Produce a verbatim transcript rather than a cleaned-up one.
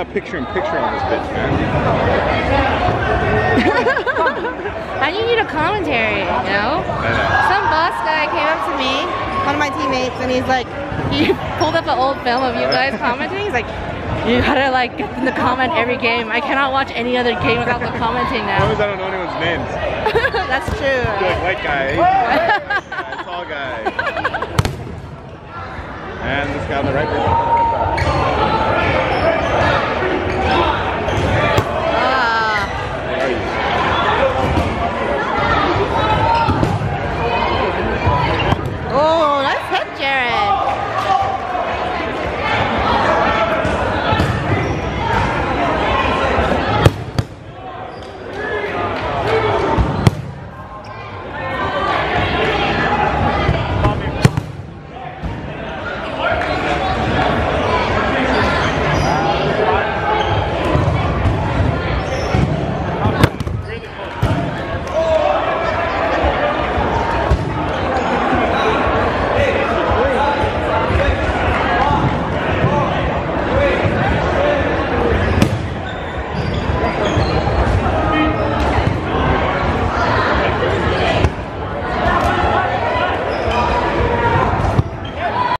picture in picture on this bitch, man. How do you need a commentary, you know? I know. Some boss guy came up to me, one of my teammates, and he's like, he pulled up an old film of you guys commenting. He's like, you gotta like get in the comment every game. I cannot watch any other game without the commenting now. As long as I don't know anyone's names. That's true. Right? Like white guy, Asian guy, tall guy. And this guy on the right. Ah. Where are you? Oh, nice hit, Jared.